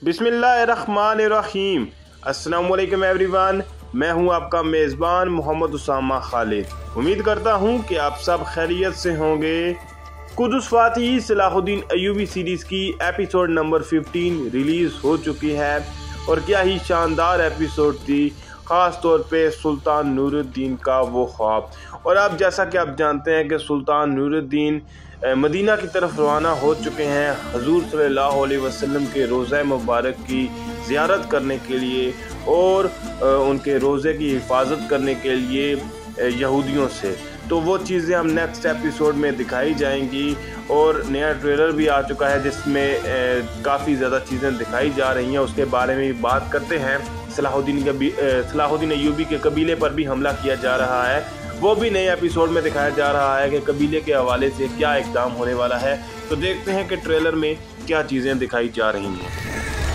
बिस्मिल्लाहिर्रहमानिर्रहीम। अस्सलाम वालेकुम एवरीवन, मैं हूं आपका मेज़बान मोहम्मद उसामा खालिद। उम्मीद करता हूं कि आप सब खैरियत से होंगे। Kudus Fatih Salahuddin Ayyubi series की एपिसोड नंबर 15 रिलीज़ हो चुकी है और क्या ही शानदार एपिसोड थी, ख़ास तौर पे सुल्तान नूरुद्दीन का वो ख्वाब। और अब जैसा कि आप जानते हैं कि सुल्तान नूरुद्दीन मदीना की तरफ रवाना हो चुके हैं हजूर सल्लल्लाहु अलैहि वसल्लम के रोज़ा मुबारक की ज़ियारत करने के लिए और उनके रोज़े की हिफाजत करने के लिए यहूदियों से। तो वो चीज़ें हम नेक्स्ट एपिसोड में दिखाई जाएंगी और नया ट्रेलर भी आ चुका है जिसमें काफ़ी ज़्यादा चीज़ें दिखाई जा रही हैं। उसके बारे में भी बात करते हैं। सलाहुद्दीन अय्यूबी के कबीले पर भी हमला किया जा रहा है, वो भी नए एपिसोड में दिखाया जा रहा है कि कबीले के हवाले से क्या इक़दाम होने वाला है। तो देखते हैं कि ट्रेलर में क्या चीज़ें दिखाई जा रही हैं।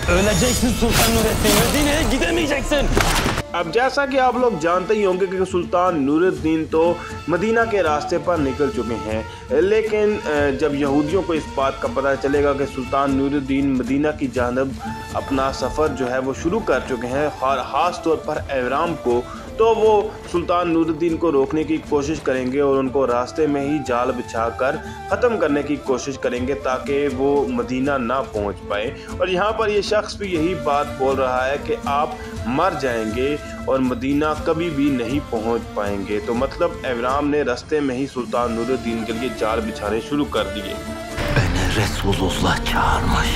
अब जैसा कि आप लोग जानते ही होंगे कि सुल्तान नूरुद्दीन तो मदीना के रास्ते पर निकल चुके हैं, लेकिन जब यहूदियों को इस बात का पता चलेगा कि सुल्तान नूरुद्दीन मदीना की जानब अपना सफ़र जो है वो शुरू कर चुके हैं, ख़ास तौर पर एवराम को, तो वो सुल्तान नूरुद्दीन को रोकने की कोशिश करेंगे और उनको रास्ते में ही जाल बिछाकर ख़त्म करने की कोशिश करेंगे ताकि वो मदीना ना पहुंच पाए। और यहाँ पर ये शख्स भी यही बात बोल रहा है कि आप मर जाएंगे और मदीना कभी भी नहीं पहुंच पाएंगे। तो मतलब एवराम ने रास्ते में ही सुल्तान नूरुद्दीन के लिए जाल बिछाने शुरू कर दिए। Resulullah çağırmış.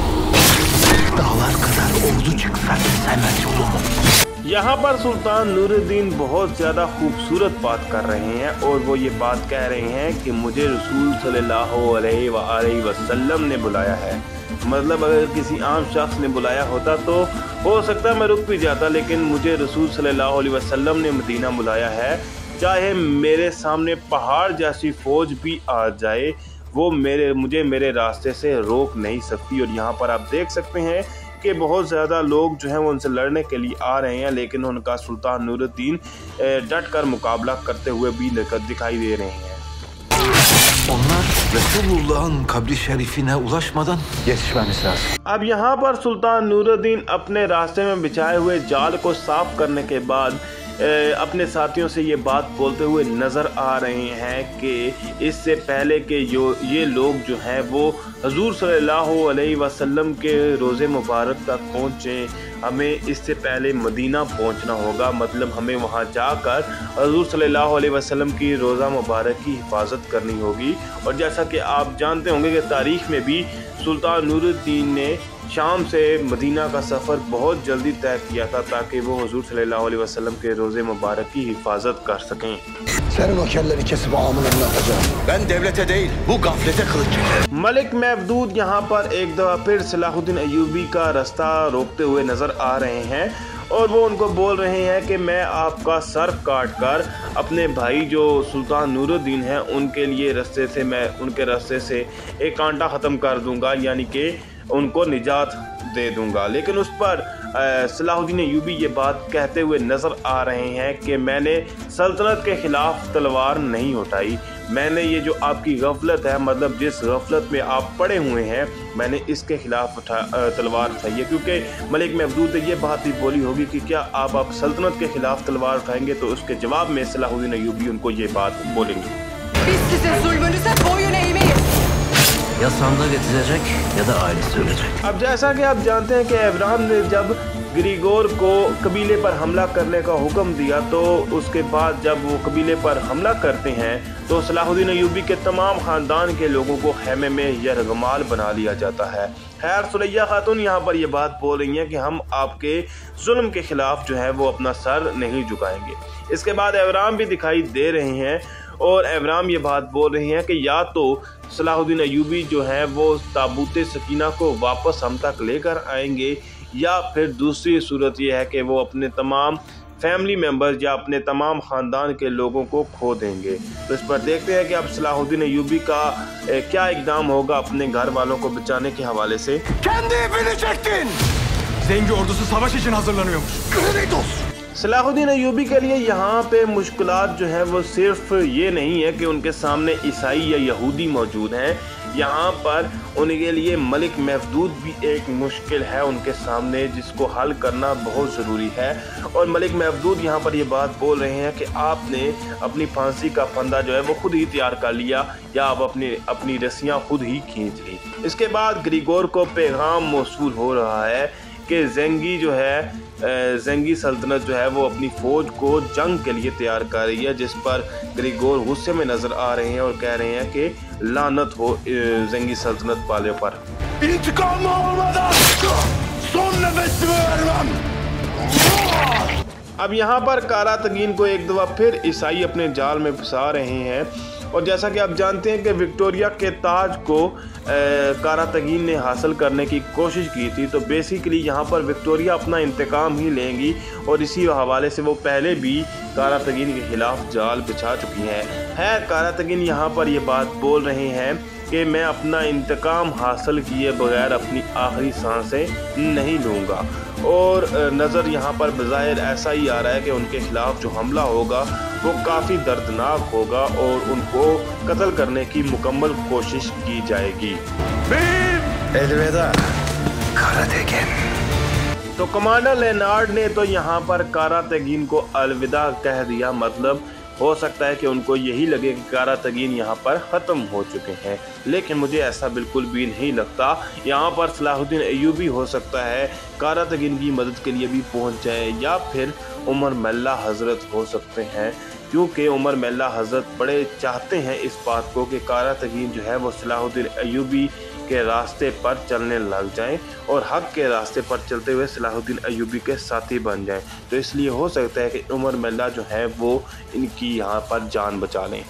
Dağlar kadar ordu çıksa kesemez yolumu. यहाँ पर सुल्तान नूरुद्दीन बहुत ज़्यादा खूबसूरत बात कर रहे हैं और वो ये बात कह रहे हैं कि मुझे रसूल सल्लल्लाहु अलैहि वसल्लम ने बुलाया है। मतलब अगर किसी आम शख्स ने बुलाया होता तो हो सकता है मैं रुक भी जाता, लेकिन मुझे रसूल सल्लल्लाहु अलैहि वसल्लम ने मदीना बुलाया है। चाहे मेरे सामने पहाड़ जैसी फ़ौज भी आ जाए, वो मुझे मेरे रास्ते से रोक नहीं सकती। और यहाँ पर आप देख सकते हैं कि बहुत ज़्यादा लोग जो हैं वो उनसे लड़ने के लिए आ रहे हैं, लेकिन उनका सुल्तान नूरुद्दीन डट कर मुकाबला करते हुए भी दिखाई दे रहे हैं। Onlar Resulullah'ın kabri şerifine ulaşmadan yetişmemiz lazım. अब यहाँ पर सुल्तान नूरुद्दीन अपने रास्ते में बिछाए हुए जाल को साफ करने के बाद अपने साथियों से ये बात बोलते हुए नज़र आ रहे हैं कि इससे पहले कि ये लोग जो हैं वो हजूर सल्लल्लाहु अलैहि वसल्लम के रोज़े मुबारक तक पहुँचें, हमें इससे पहले मदीना पहुँचना होगा। मतलब हमें वहाँ जाकर हजूर सल्लल्लाहु अलैहि वसल्लम की रोज़ा मुबारक की हिफाजत करनी होगी। और जैसा कि आप जानते होंगे कि तारीख़ में भी सुल्तान नूरुद्दीन ने शाम से मदीना का सफ़र बहुत जल्दी तय किया था ताकि वो हुजूर सल्लल्लाहु अलैहि वसल्लम के रोज़े मुबारक की हिफाजत कर सकें। मलिक महमूद यहाँ पर एक दफ़ा फिर सलाहुद्दीन अय्यूबी का रास्ता रोकते हुए नज़र आ रहे हैं और वो उनको बोल रहे हैं कि मैं आपका सर काट कर अपने भाई जो सुल्तान नूरुद्दीन हैं उनके लिए उनके रास्ते से एक कांटा ख़त्म कर दूंगा, यानी कि उनको निजात दे दूंगा। लेकिन उस पर सलाहुद्दीन अय्यूबी ये बात कहते हुए नज़र आ रहे हैं कि मैंने सल्तनत के ख़िलाफ़ तलवार नहीं उठाई, मैंने ये जो आपकी गफलत है, मतलब जिस गफलत में आप पड़े हुए हैं, मैंने इसके ख़िलाफ़ तलवार उठाई है। क्योंकि मलिक महमूद ने ये बात भी बोली होगी कि क्या आप सल्तनत के ख़िलाफ़ तलवार उठाएंगे, तो उसके जवाब में सलाहुद्दीन अय्यूबी उनको ये बात बोलेंगे। Ya sandık getirecek ya da ailesi ölecek. अब जैसा कि आप जानते हैं कि एवराम ने जब ग्रिगोर को कबीले पर हमला करने का हुक्म दिया, तो उसके बाद जब वो कबीले पर हमला करते हैं तो सलाहुद्दीन अय्यूबी के तमाम ख़ानदान के लोगों को खेमे में यरगमाल बना लिया जाता है। खैर सुरैया खातून यहाँ पर ये बात बोल रही हैं कि हम आपके जुल्म के ख़िलाफ़ जो है वो अपना सर नहीं झुकाएंगे। इसके बाद एवराम भी दिखाई दे रहे हैं और एवराम ये बात बोल रही हैं कि या तो सलाहुद्दीन अय्यूबी जो है वो ताबूत सकीना को वापस हम तक लेकर आएंगे, या फिर दूसरी सूरत यह है कि वो अपने तमाम फैमिली मेम्बर्स या अपने तमाम ख़ानदान के लोगों को खो देंगे। तो इस पर देखते हैं कि अब सलाहुद्दीन अय्यूबी का क्या इक़दाम होगा अपने घर वालों को बचाने के हवाले से। Kendi bilecektin. Zengi ordusu savaş için hazırlanıyormuş. Salahuddin Ayyubi के लिए यहाँ पे मुश्किलात जो है वो सिर्फ ये नहीं है कि उनके सामने ईसाई या यहूदी मौजूद हैं, यहाँ पर उनके लिए मलिक महदूद भी एक मुश्किल है उनके सामने, जिसको हल करना बहुत ज़रूरी है। और मलिक महदूद यहाँ पर ये बात बोल रहे हैं कि आपने अपनी फांसी का फंदा जो है वो खुद ही तैयार कर लिया या आप अपनी रस्सियाँ खुद ही खींच ली। इसके बाद ग्रिगोर को पैगाम मौसूल हो रहा है कि ज़ेंगी सल्तनत जो है वो अपनी फ़ौज को जंग के लिए तैयार कर रही है, जिस पर ग्रिगोर गुस्से में नज़र आ रहे हैं और कह रहे हैं कि लानत हो ज़ेंगी सल्तनत वाले पर। अब यहाँ पर कारा तगीन को एक दफ़ा फिर ईसाई अपने जाल में फंसा रहे हैं। और जैसा कि आप जानते हैं कि विक्टोरिया के ताज को कारा तगीन ने हासिल करने की कोशिश की थी, तो बेसिकली यहाँ पर विक्टोरिया अपना इंतकाम ही लेंगी और इसी हवाले से वो पहले भी कारा तगीन के खिलाफ जाल बिछा चुकी हैं। कारा तगीन यहाँ पर ये बात बोल रहे हैं कि मैं अपना इंतकाम हासिल किए बगैर अपनी आखिरी सांसें नहीं लूँगा। और नज़र यहाँ पर बज़ाहिर ऐसा ही आ रहा है कि उनके खिलाफ जो हमला होगा वो काफ़ी दर्दनाक होगा और उनको कत्ल करने की मुकम्मल कोशिश की जाएगी। तो कमांडर लेनार्ड ने तो यहाँ पर कारा तगीन को अलविदा कह दिया। मतलब हो सकता है कि उनको यही लगे कि कारा तगीन यहाँ पर ख़त्म हो चुके हैं, लेकिन मुझे ऐसा बिल्कुल भी नहीं लगता। यहाँ पर सलाहुद्दीन अय्यूबी हो सकता है कारा तगीन की मदद के लिए भी पहुँच जाए, या फिर उमर मेल्ला हज़रत हो सकते हैं, क्योंकि उमर मेल्ला हज़रत बड़े चाहते हैं इस बात को कि कारा तगीन जो है वो सलाहुद्दीन अय्यूबी के रास्ते पर चलने लग जाएं और हक के रास्ते पर चलते हुए सलाहुद्दीन अय्यूबी के साथी बन जाएं। तो इसलिए हो सकता है कि उमर मेल्ला जो है वो इनकी यहाँ पर जान बचा लें।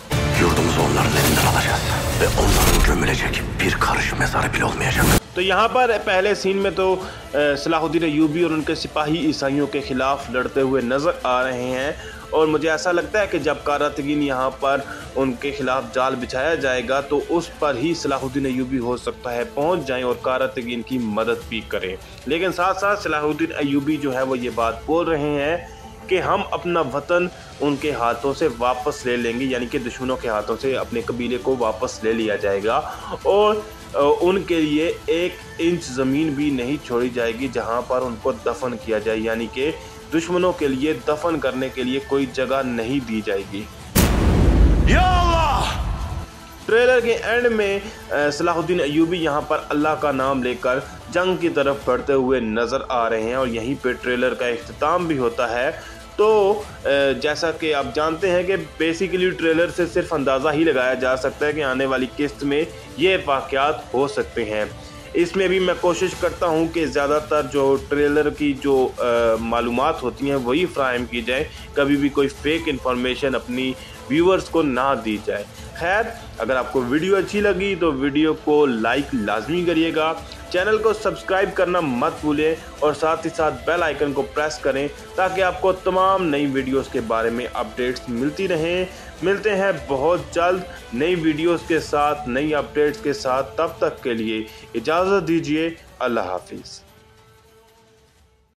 तो यहाँ पर पहले सीन में तो सलाहुद्दीन अय्यूबी और उनके सिपाही ईसाइयों के खिलाफ लड़ते हुए नज़र आ रहे हैं, और मुझे ऐसा लगता है कि जब कारा तगीन यहाँ पर उनके खिलाफ जाल बिछाया जाएगा तो उस पर ही सलाहुद्दीन अय्यूबी हो सकता है पहुँच जाएं और कारा तगीन की मदद भी करें। लेकिन साथ साथ सलाहुद्दीन अय्यूबी जो है वो ये बात बोल रहे हैं कि हम अपना वतन उनके हाथों से वापस ले लेंगे, यानी कि दुश्मनों के हाथों से अपने कबीले को वापस ले लिया जाएगा और उनके लिए 1 इंच ज़मीन भी नहीं छोड़ी जाएगी जहां पर उनको दफन किया जाए, यानी कि दुश्मनों के लिए दफन करने के लिए कोई जगह नहीं दी जाएगी। या अल्लाह! ट्रेलर के एंड में सलाहुद्दीन अय्यूबी यहाँ पर अल्लाह का नाम लेकर जंग की तरफ बढ़ते हुए नज़र आ रहे हैं और यहीं पे ट्रेलर का इख्तिताम भी होता है। तो जैसा कि आप जानते हैं कि बेसिकली ट्रेलर से सिर्फ अंदाज़ा ही लगाया जा सकता है कि आने वाली किस्त में ये वाक़यात हो सकते हैं। इसमें भी मैं कोशिश करता हूं कि ज़्यादातर जो ट्रेलर की जो मालूमात होती हैं वही फ्राहम की जाए, कभी भी कोई फेक इन्फॉर्मेशन अपनी व्यूअर्स को ना दी जाए। खैर, अगर आपको वीडियो अच्छी लगी तो वीडियो को लाइक लाजमी करिएगा, चैनल को सब्सक्राइब करना मत भूलें और साथ ही साथ बेल आइकन को प्रेस करें ताकि आपको तमाम नई वीडियोस के बारे में अपडेट्स मिलती रहें। मिलते हैं बहुत जल्द नई वीडियोस के साथ, नई अपडेट्स के साथ। तब तक के लिए इजाज़त दीजिए। अल्लाह हाफिज़।